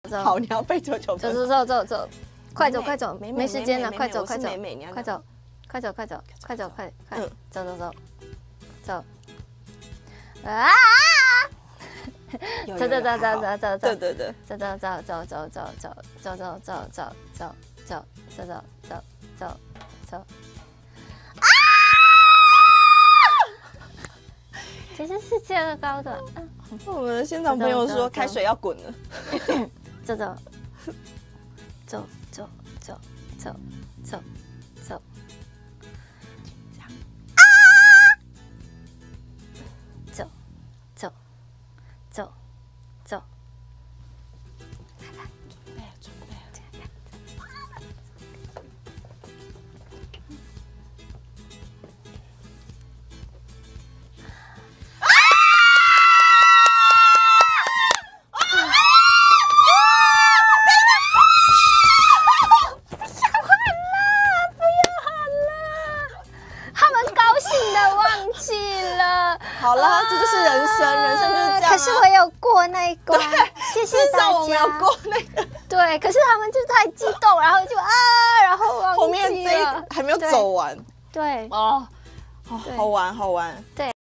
好，你要背多久？ 走，快走，没时间了，快走，走，啊！走，啊！其实是这个高的。 我们的现场朋友说开水要滚了。 走，啊！走。 准备。好了，这就是人生，人生就是这样。 可是我有过那一关，谢谢大家。 我没有过那个。 对，可是他们就太激动，然后就然后忘记了。 后面这还没有走完。 对。 哦，好玩。 对。